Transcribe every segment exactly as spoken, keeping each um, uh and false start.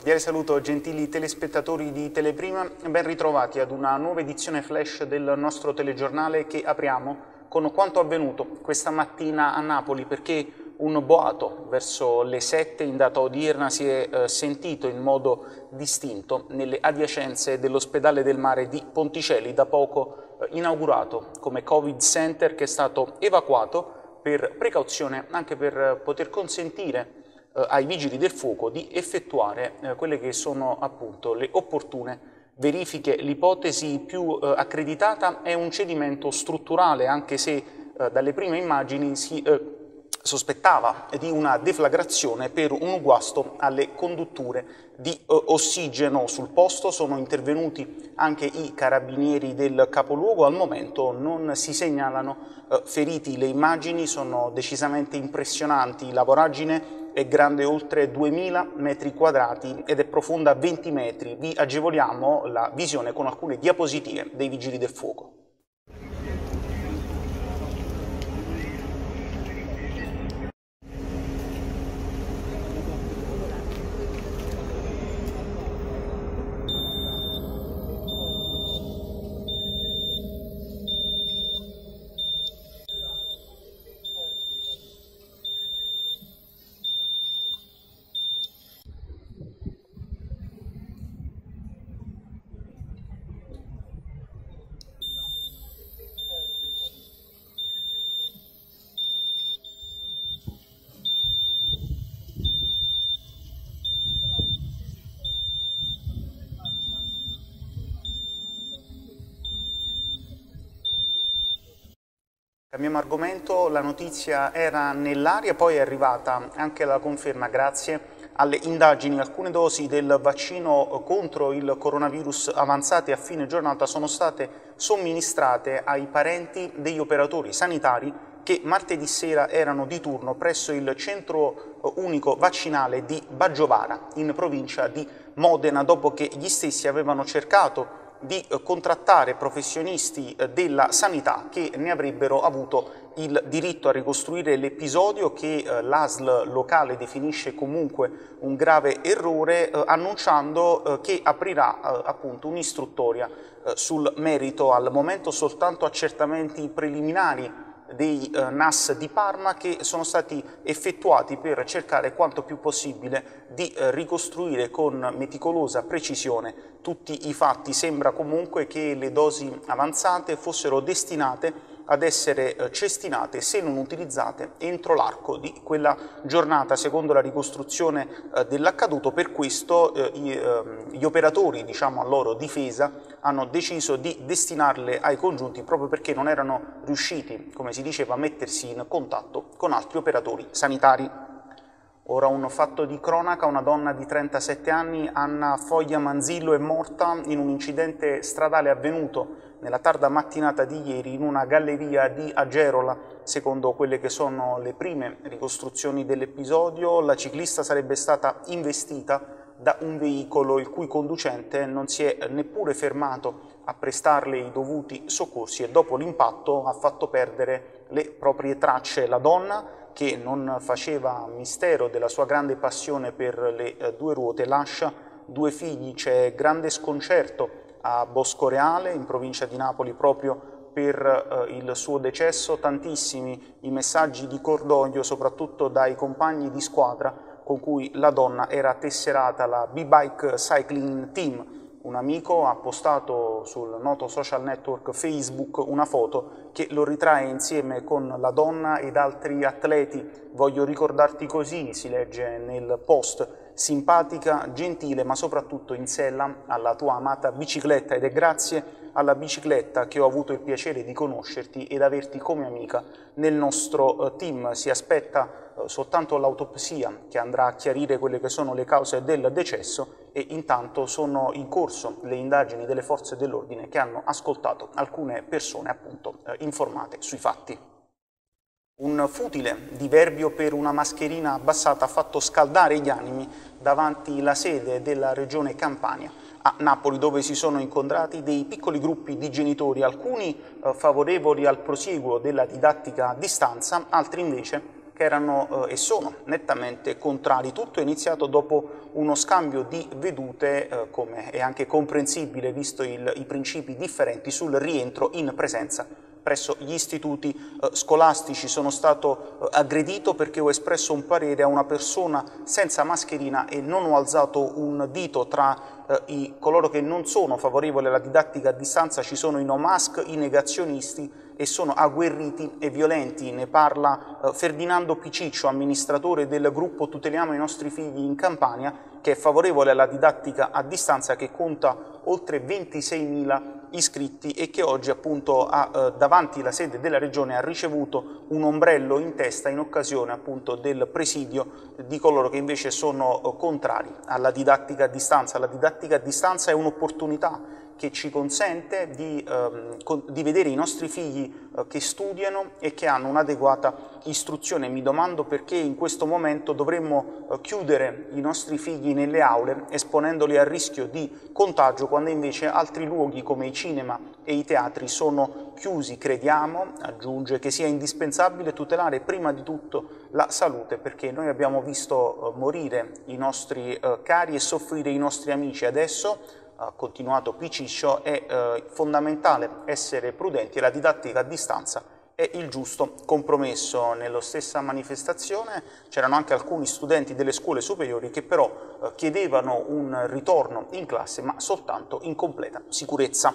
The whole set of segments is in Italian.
cordiale saluto gentili telespettatori di Teleprima, ben ritrovati ad una nuova edizione flash del nostro telegiornale che apriamo con quanto avvenuto questa mattina a Napoli, perché un boato verso le sette in data odierna si è eh, sentito in modo distinto nelle adiacenze dell'ospedale del mare di Ponticelli, da poco eh, inaugurato come Covid Center, che è stato evacuato per precauzione, anche per poter consentire eh, ai vigili del fuoco di effettuare eh, quelle che sono appunto le opportune verifiche. L'ipotesi più eh, accreditata è un cedimento strutturale, anche se eh, dalle prime immagini si eh, sospettava di una deflagrazione per un guasto alle condutture di eh, ossigeno. Sul posto sono intervenuti anche i carabinieri del capoluogo. Al momento non si segnalano eh, feriti. Le immagini sono decisamente impressionanti. La voragine è grande oltre duemila metri quadrati ed è profonda venti metri. Vi agevoliamo la visione con alcune diapositive dei vigili del fuoco. Cambiamo argomento, la notizia era nell'aria, poi è arrivata anche la conferma grazie alle indagini. Alcune dosi del vaccino contro il coronavirus avanzate a fine giornata sono state somministrate ai parenti degli operatori sanitari che martedì sera erano di turno presso il centro unico vaccinale di Baggiovara, in provincia di Modena, dopo che gli stessi avevano cercato di contrattare professionisti della sanità che ne avrebbero avuto il diritto a ricostruire l'episodio, che l'A S L locale definisce comunque un grave errore, eh, annunciando eh, che aprirà eh, appunto un'istruttoria eh, sul merito. Al momento soltanto accertamenti preliminari dei eh, N A S di Parma, che sono stati effettuati per cercare quanto più possibile di eh, ricostruire con meticolosa precisione tutti i fatti. Sembra comunque che le dosi avanzate fossero destinate ad essere eh, cestinate, se non utilizzate, entro l'arco di quella giornata, secondo la ricostruzione eh, dell'accaduto. Per questo eh, i, eh, gli operatori, diciamo a loro difesa, hanno deciso di destinarle ai congiunti, proprio perché non erano riusciti, come si diceva, a mettersi in contatto con altri operatori sanitari. Ora un fatto di cronaca: una donna di trentasette anni, Anna Foglia Manzillo, è morta in un incidente stradale avvenuto nella tarda mattinata di ieri in una galleria di Agerola. Secondo quelle che sono le prime ricostruzioni dell'episodio, la ciclista sarebbe stata investita da un veicolo il cui conducente non si è neppure fermato a prestarle i dovuti soccorsi e dopo l'impatto ha fatto perdere le proprie tracce. La donna, che non faceva mistero della sua grande passione per le eh, due ruote, lascia due figli. C'è grande sconcerto a Boscoreale, in provincia di Napoli, proprio per eh, il suo decesso. Tantissimi i messaggi di cordoglio, soprattutto dai compagni di squadra con cui la donna era tesserata, la B-Bike Cycling Team. Un amico ha postato sul noto social network Facebook una foto che lo ritrae insieme con la donna ed altri atleti. Voglio ricordarti così, si legge nel post, simpatica, gentile, ma soprattutto in sella alla tua amata bicicletta, ed è grazie alla bicicletta che ho avuto il piacere di conoscerti ed averti come amica nel nostro team. Si aspetta soltanto l'autopsia che andrà a chiarire quelle che sono le cause del decesso, e intanto sono in corso le indagini delle forze dell'ordine che hanno ascoltato alcune persone appunto eh, informate sui fatti. Un futile diverbio per una mascherina abbassata ha fatto scaldare gli animi davanti la sede della Regione Campania a Napoli, dove si sono incontrati dei piccoli gruppi di genitori, alcuni eh, favorevoli al prosieguo della didattica a distanza, altri invece che erano eh, e sono nettamente contrari. Tutto è iniziato dopo uno scambio di vedute, eh, come è anche comprensibile visto il, i principi differenti sul rientro in presenza presso gli istituti eh, scolastici. Sono stato eh, aggredito perché ho espresso un parere a una persona senza mascherina e non ho alzato un dito tra eh, i, coloro che non sono favorevoli alla didattica a distanza. Ci sono i no mask, i negazionisti, e sono agguerriti e violenti. Ne parla eh, Ferdinando Piciccio, amministratore del gruppo Tuteliamo i nostri figli in Campania, che è favorevole alla didattica a distanza, che conta oltre ventiseimila iscritti e che oggi appunto ha eh, davanti la sede della regione ha ricevuto un ombrello in testa in occasione appunto del presidio di coloro che invece sono eh, contrari alla didattica a distanza. La didattica a distanza è un'opportunità che ci consente di, ehm, di vedere i nostri figli eh, che studiano e che hanno un'adeguata istruzione. Mi domando perché in questo momento dovremmo eh, chiudere i nostri figli nelle aule esponendoli al rischio di contagio, quando invece altri luoghi come i cinema e i teatri sono chiusi. Crediamo, aggiunge, che sia indispensabile tutelare prima di tutto la salute, perché noi abbiamo visto eh, morire i nostri eh, cari e soffrire i nostri amici. Adesso, ha continuato Piciccio, è eh, fondamentale essere prudenti e la didattica a distanza è il giusto compromesso. Nella stessa manifestazione c'erano anche alcuni studenti delle scuole superiori che però eh, chiedevano un ritorno in classe, ma soltanto in completa sicurezza.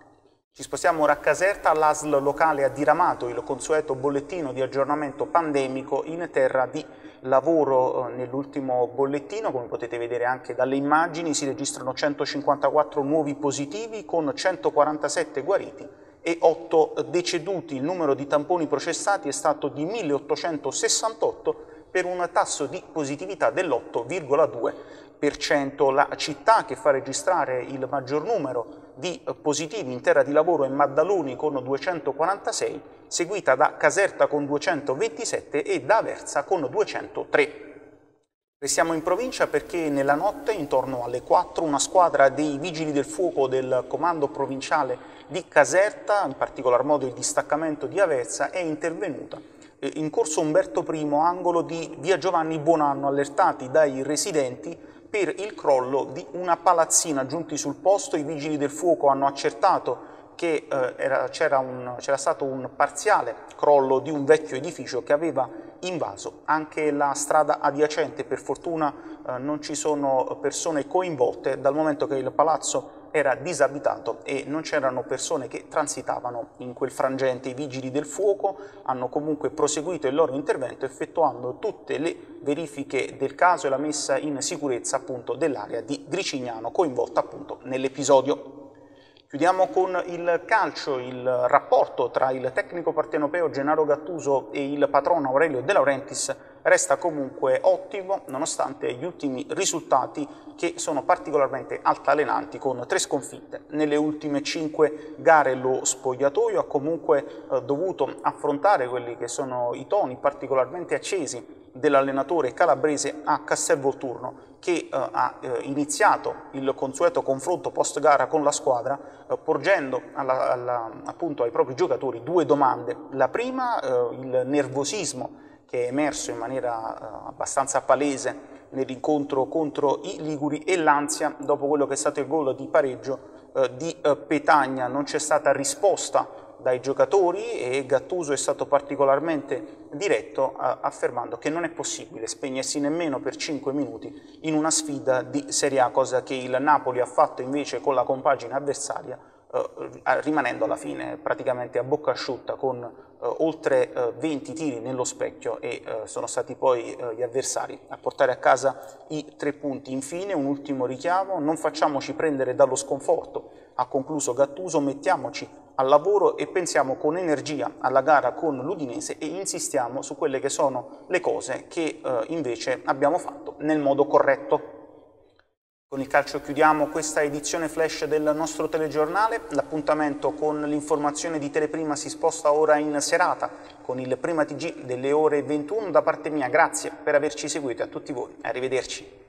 Ci spostiamo ora a Caserta. L'A S L locale ha diramato il consueto bollettino di aggiornamento pandemico in terra di lavoro. Nell'ultimo bollettino, come potete vedere anche dalle immagini, si registrano centocinquantaquattro nuovi positivi con centoquarantasette guariti e otto deceduti. Il numero di tamponi processati è stato di milleottocentosessantotto per un tasso di positività dell'otto virgola due per cento. La città che fa registrare il maggior numero di positivi in terra di lavoro è Maddaloni con duecentoquarantasei, seguita da Caserta con duecentoventisette e da Aversa con duecentotre. Restiamo in provincia perché nella notte, intorno alle quattro, una squadra dei Vigili del Fuoco del Comando Provinciale di Caserta, in particolar modo il distaccamento di Aversa, è intervenuta in corso Umberto primo, angolo di via Giovanni Buonanno, allertati dai residenti per il crollo di una palazzina. Giunti sul posto, i Vigili del Fuoco hanno accertato che eh, c'era stato un parziale crollo di un vecchio edificio che aveva invaso anche la strada adiacente. Per fortuna eh, non ci sono persone coinvolte, dal momento che il palazzo era disabitato e non c'erano persone che transitavano in quel frangente. I Vigili del Fuoco hanno comunque proseguito il loro intervento effettuando tutte le verifiche del caso e la messa in sicurezza appunto dell'area di Gricignano coinvolta appunto nell'episodio. Chiudiamo con il calcio. Il rapporto tra il tecnico partenopeo Gennaro Gattuso e il patrono Aurelio De Laurentiis resta comunque ottimo nonostante gli ultimi risultati, che sono particolarmente altalenanti, con tre sconfitte. Nelle ultime cinque gare lo spogliatoio ha comunque eh, dovuto affrontare quelli che sono i toni particolarmente accesi dell'allenatore calabrese a Castelvolturno, che eh, ha eh, iniziato il consueto confronto post gara con la squadra eh, porgendo alla, alla, appunto ai propri giocatori due domande. La prima, eh, il nervosismo che è emerso in maniera eh, abbastanza palese nell'incontro contro i liguri, e l'ansia dopo quello che è stato il gol di pareggio eh, di eh, Petagna. Non c'è stata risposta dai giocatori e Gattuso è stato particolarmente diretto eh, affermando che non è possibile spegnersi nemmeno per cinque minuti in una sfida di Serie A, cosa che il Napoli ha fatto invece con la compagine avversaria, eh, rimanendo alla fine praticamente a bocca asciutta con eh, oltre eh, venti tiri nello specchio, e eh, sono stati poi eh, gli avversari a portare a casa i tre punti. Infine un ultimo richiamo: non facciamoci prendere dallo sconforto, ha concluso Gattuso, mettiamoci al lavoro e pensiamo con energia alla gara con l'Udinese e insistiamo su quelle che sono le cose che eh, invece abbiamo fatto nel modo corretto. Con il calcio chiudiamo questa edizione flash del nostro telegiornale. L'appuntamento con l'informazione di Teleprima si sposta ora in serata con il Prima T G delle ore ventuno. Da parte mia grazie per averci seguito, a tutti voi, arrivederci.